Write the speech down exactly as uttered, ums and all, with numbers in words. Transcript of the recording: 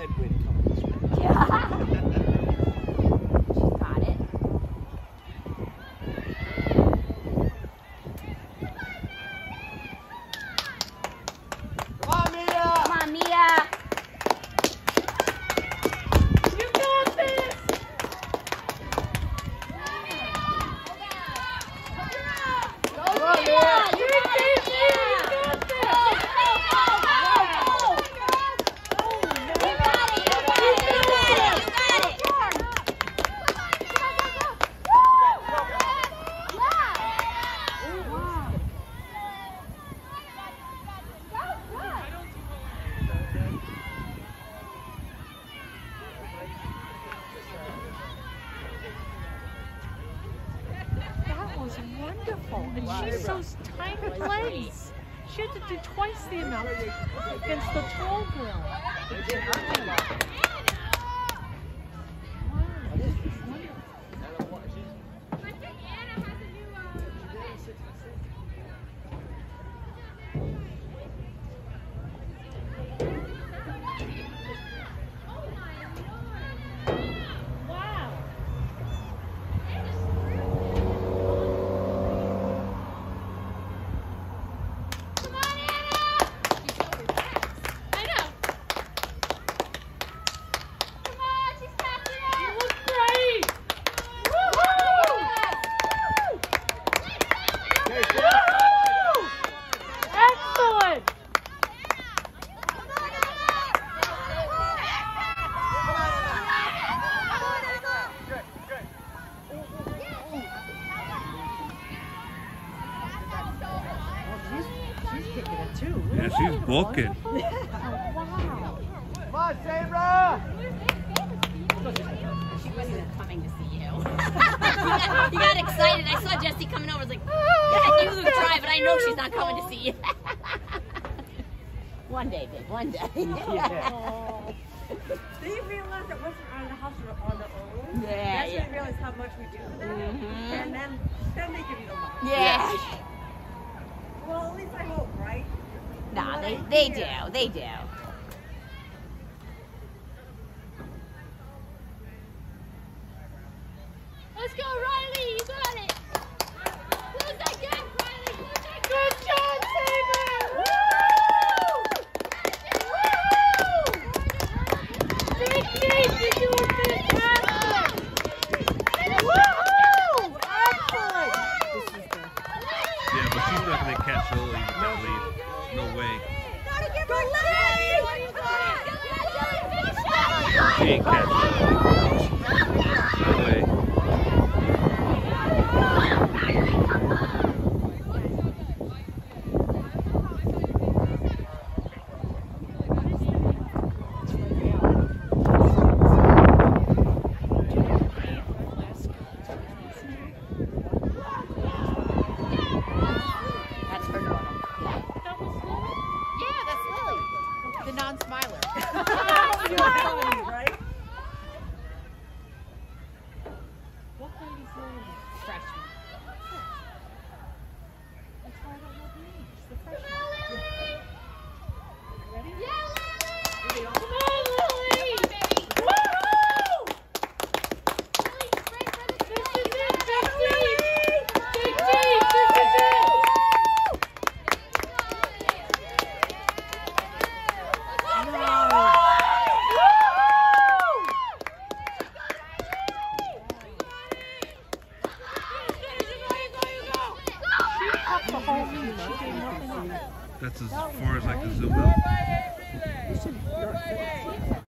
headwind coming this way. Yeah. She's got it. Come on, Mia! Come on, Mia. You got this! Go, Mia. You got it, Mia. That was wonderful. And she's so tiny legs. She had to do twice the amount against the tall girl. Too. Yeah, she's bulking. Come on, Sabra! She wasn't coming to see you. You got excited. I saw Jessie coming over. I was like, yeah, you try, but I know she's not coming to see you. One day, babe. One day. Yeah. Then you realize that once we're on the house, we're on our own. Yeah, That's yeah. when you realize how much we do for them. Mm-hmm. And then, then they give you the money. Yeah. Well, at least I hope, right? Nah, they, they do. They do. Let's go, Riley. You got it. Close that gap, Riley. Close that gap. Good job, Saber. Woo! Woo! Big Dave, you're doing fantastic. Woohoo! Excellent. Yeah, but she's not going to catch Lily with that lead. No way. She ain't catching Lily. No way. That's her daughter. Yeah, that's Lily. The non-smiler. Right? What grade is Lily? Freshman. That's why I don't know the names. The freshman. Ready? Come on, Lily! Woohoo! This is it, Big D! Big D, this is it! That's as far as I can zoom out.